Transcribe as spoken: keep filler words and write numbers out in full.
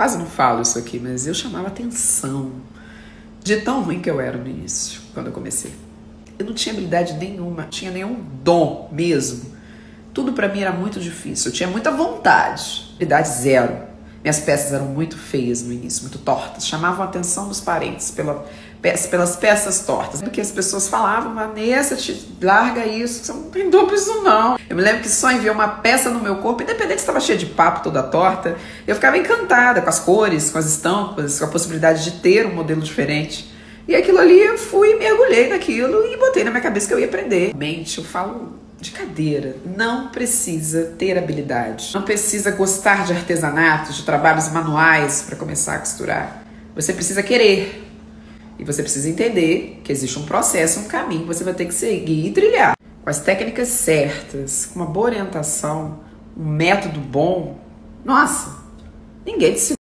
quase não falo isso aqui, mas eu chamava atenção de tão ruim que eu era no início, quando eu comecei. Eu não tinha habilidade nenhuma, não tinha nenhum dom mesmo. Tudo pra mim era muito difícil, eu tinha muita vontade, habilidade zero. Minhas peças eram muito feias no início, muito tortas, chamavam a atenção dos parentes pela, pelas peças tortas. Porque as pessoas falavam, Vanessa, te larga isso, você não tem dom pra isso não. Eu me lembro que só enviou uma peça no meu corpo, independente se estava cheia de papo, toda torta, eu ficava encantada com as cores, com as estampas, com a possibilidade de ter um modelo diferente. E aquilo ali eu fui, mergulhei naquilo e botei na minha cabeça que eu ia aprender. Mente, eu falo de cadeira, não precisa ter habilidade, não precisa gostar de artesanato, de trabalhos manuais para começar a costurar. Você precisa querer e você precisa entender que existe um processo, um caminho que você vai ter que seguir e trilhar. Com as técnicas certas, com uma boa orientação, um método bom, nossa, ninguém te segura.